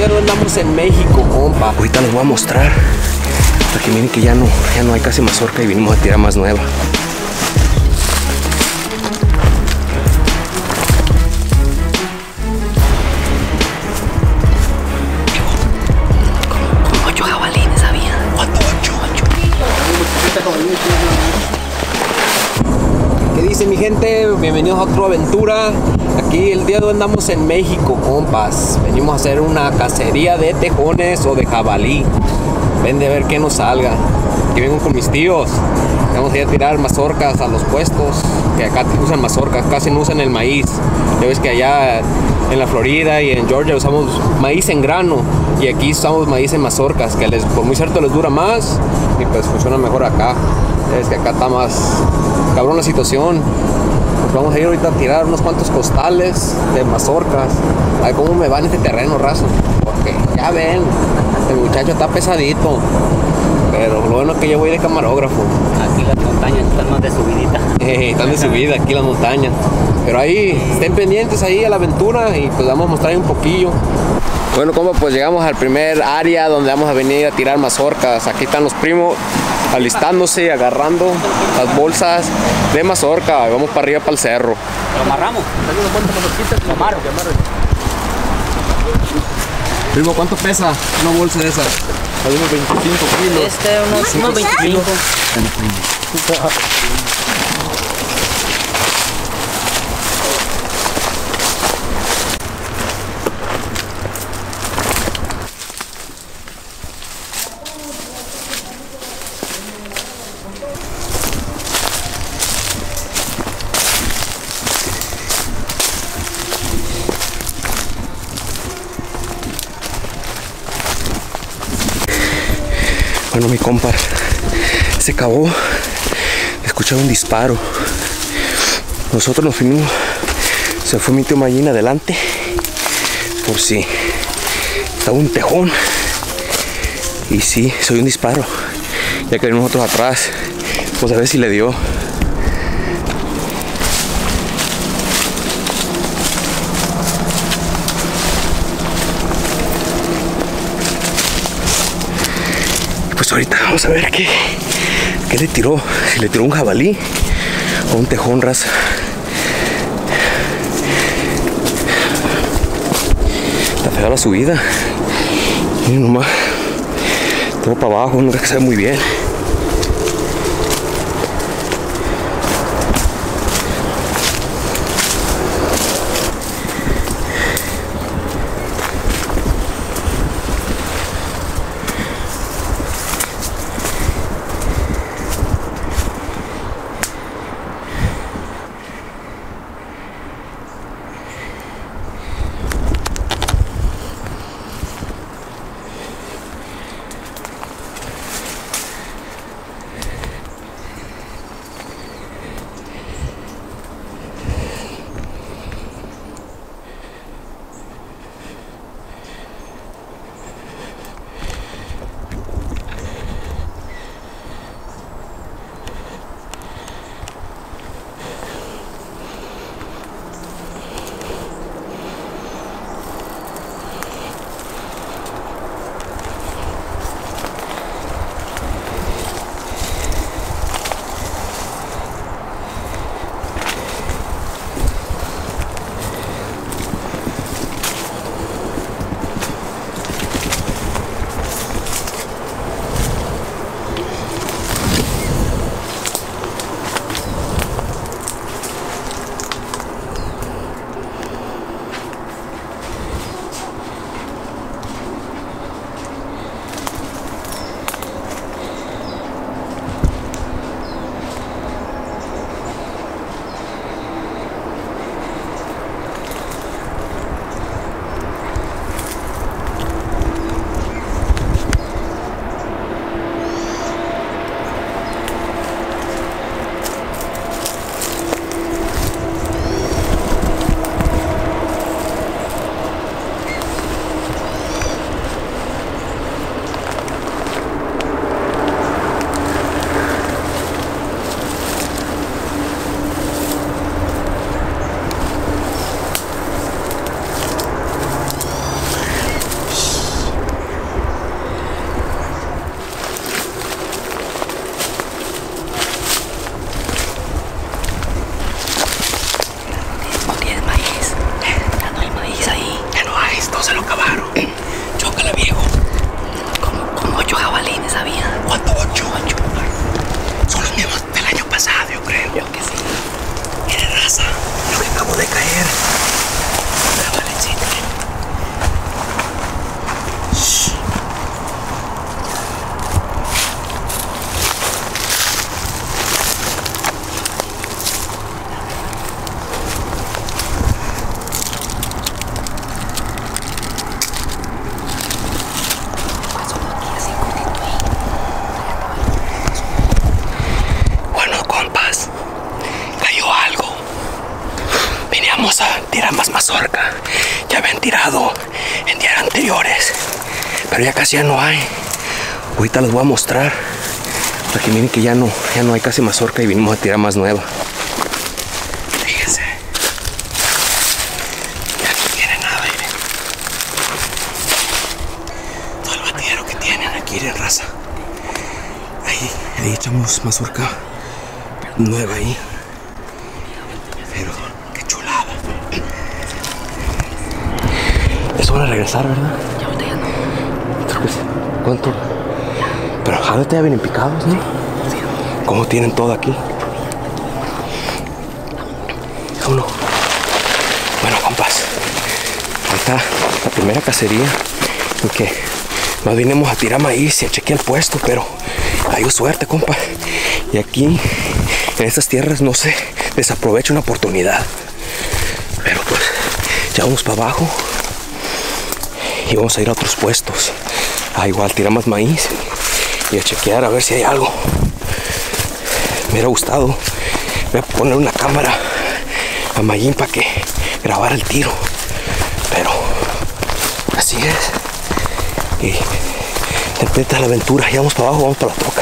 día no andamos en México, compa. Ahorita les voy a mostrar. Para que miren que ya no hay casi mazorca y vinimos a tirar más nueva. ¿Qué dice mi gente? Bienvenidos a otra aventura. Aquí el día de hoy andamos en México, compas. Venimos a hacer una cacería de tejones o de jabalí. Ven de ver qué nos salga. Aquí vengo con mis tíos. Vamos a ir a tirar mazorcas a los puestos. Que acá usan mazorcas, casi no usan el maíz. Ya ves que allá en la Florida y en Georgia usamos maíz en grano. Y aquí usamos maíz en mazorcas, que por muy cierto les dura más. Y pues funciona mejor acá. Es que acá está más cabrón la situación. Pues vamos a ir ahorita a tirar unos cuantos costales de mazorcas. A ver cómo me va en este terreno, raza. Porque ya ven, el muchacho está pesadito. Pero lo bueno es que yo voy de camarógrafo. Aquí las montañas están más de subidita. Están de subida aquí las montañas. Pero ahí, estén pendientes ahí a la aventura y pues vamos a mostrar un poquillo. Bueno, compa, pues llegamos al primer área donde vamos a venir a tirar mazorcas. Aquí están los primos alistándose, agarrando las bolsas de mazorca. Vamos para arriba, para el cerro. Lo amarramos. Lo amarro. Primo, ¿cuánto pesa una bolsa de esas? Hay unos 25 kilos. Unos 25. Bueno, mi compa se acabó. Escucharon un disparo. Nosotros nos fuimos. Se fue mi tío Mayín adelante. Por si estaba un tejón. Y sí, se oyó un disparo. Ya que venimos nosotros atrás. Pues a ver si le dio. Pues ahorita vamos a ver qué le tiró. Si le tiró un jabalí o un tejón, raza. Está fea la subida. Miren nomás. Todo para abajo, no creo que se ve muy bien. anteriores. Pero ya casi ya no hay. Ahorita les voy a mostrar. Aquí miren que ya no hay casi mazorca y vinimos a tirar más nueva. Fíjense. Ya no tiene nada, miren. Todo el batidero que tienen aquí en raza. Ahí echamos mazorca nueva ahí. Pero qué chulada. Eso van a regresar, ¿verdad? Ya ahorita ya no. ¿Cuánto? Pero ahorita ya vienen picados, ¿no? Sí. ¿Cómo tienen todo aquí? Uno. Bueno, compas. Ahí está la primera cacería en que nos vinimos a tirar maíz y a chequear el puesto, pero cayó suerte, compa. Y aquí, en estas tierras, no se desaprovecha una oportunidad. Pero pues, ya vamos para abajo y vamos a ir a otros puestos. Igual tirar más maíz y a chequear a ver si hay algo. Me hubiera gustado. Voy a poner una cámara a Mayín para que grabara el tiro. Pero así es. Y intenta la aventura. Ya vamos para abajo, vamos para la troca.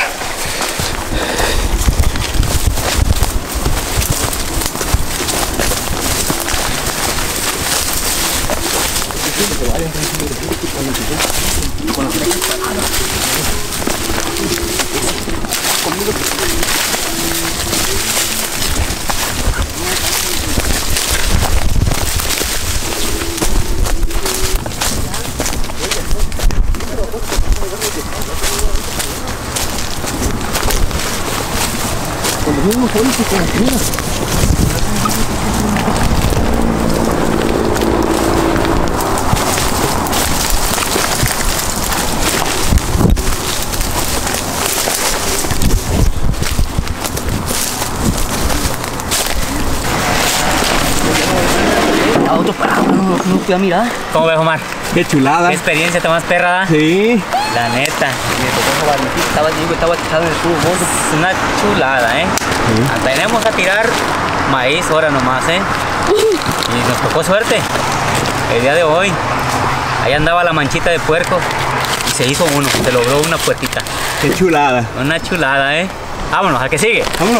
Auto parado, no fui a mirar. ¿Cómo ves, Omar? Qué chulada. ¿Qué experiencia te más perra, da? Sí. La neta. Me tocó estaba echado en el tubo. Es una chulada, ¿eh? Sí. Tenemos a tirar maíz ahora nomás, ¿eh? Y nos tocó suerte. El día de hoy. Ahí andaba la manchita de puerco. Y se hizo uno. Se logró una puertita. Qué chulada. Una chulada, ¿eh? Vámonos, ¿a qué sigue? Vámonos.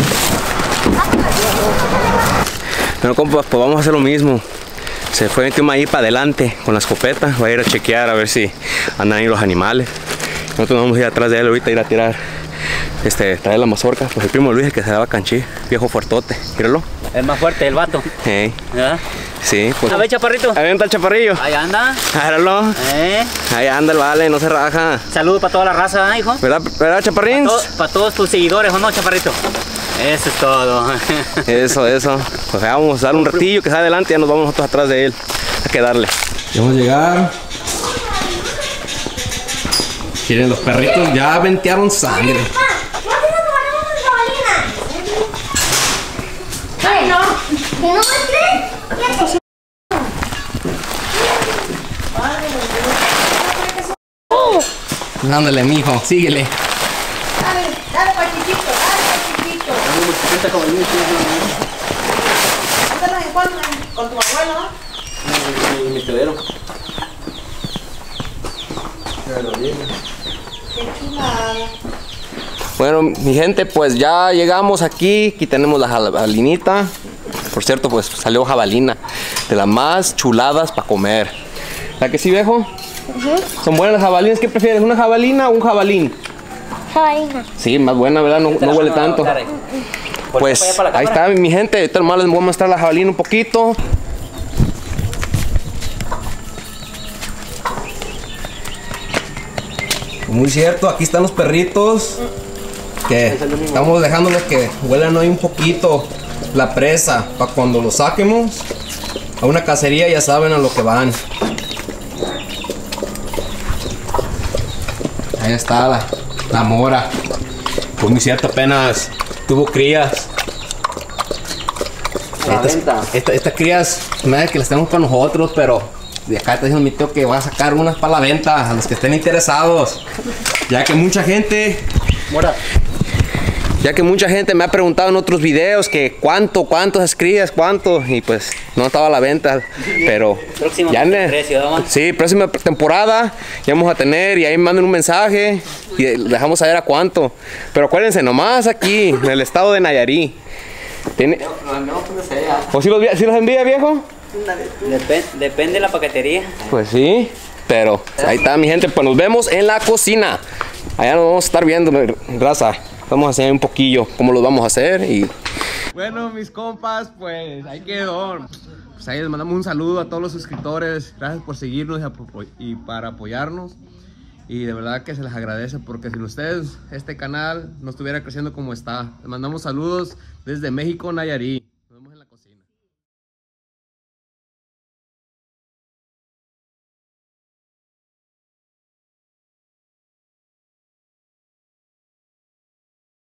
Bueno, compas, pues vamos a hacer lo mismo. Se fue un ahí para adelante con la escopeta. Voy a ir a chequear a ver si andan ahí los animales. Nosotros vamos a ir atrás de él ahorita, ir a tirar, traer la mazorca. Pues el primo Luis, el que se daba canchí, viejo fuertote. Míralo. El más fuerte, el vato. ¿verdad? Sí, pues. A ver, chaparrito. Ahí está el chaparrillo. Ahí anda. Míralo. Ahí anda el vale, no se raja. Saludos para toda la raza, hijo. ¿Verdad, chaparrín? Para todos tus seguidores, ¿o no, chaparrito? Eso es todo. Eso. Pues vamos a dar un ratillo que está adelante y ya nos vamos nosotros atrás de él. Hay que darle. Vamos a llegar. Miren, los perritos ya ventearon sangre. Ay, no. ¿Que no me Ándale, mijo, síguele. Dale, Pachichito, con tu abuelo, ¿no? Mi tedero. Qué chulada. Bueno, mi gente, pues ya llegamos aquí. Aquí tenemos la jabalinita. Por cierto, pues salió jabalina. De las más chuladas para comer. ¿La que sí, viejo? Son buenas las jabalinas. ¿Qué prefieres? ¿Una jabalina o un jabalín? Jabalina. Sí, más buena, ¿verdad? No huele tanto. Pues ahí está, mi gente. Ahorita nomás les voy a mostrar la jabalina un poquito. Muy cierto, aquí están los perritos. Que estamos dejándoles que huelan hoy un poquito la presa. Para cuando los saquemos a una cacería, ya saben a lo que van. Ahí está la mora. Pues muy cierto, apenas tuvo crías. Estas crías, nada que las tenemos para nosotros, pero de acá está diciendo mi tío que va a sacar unas para la venta a los que estén interesados. Ya que mucha gente Ya que mucha gente me ha preguntado en otros videos que cuántas crías, y pues no estaba a la venta, pero próxima temporada ya vamos a tener, y ahí manden un mensaje y dejamos saber a cuánto. Pero acuérdense, nomás aquí en el estado de Nayarit. ¿O si los envía, viejo? Depende de la paquetería. Pues sí, pero ahí está mi gente, pues nos vemos en la cocina. Allá nos vamos a estar viendo, raza. Vamos a enseñar un poquillo cómo lo vamos a hacer y... Bueno, mis compas, pues ahí quedó. Pues ahí les mandamos un saludo a todos los suscriptores. Gracias por seguirnos y para apoyarnos. Y de verdad que se les agradece, porque sin ustedes este canal no estuviera creciendo como está. Les mandamos saludos desde México, Nayarit.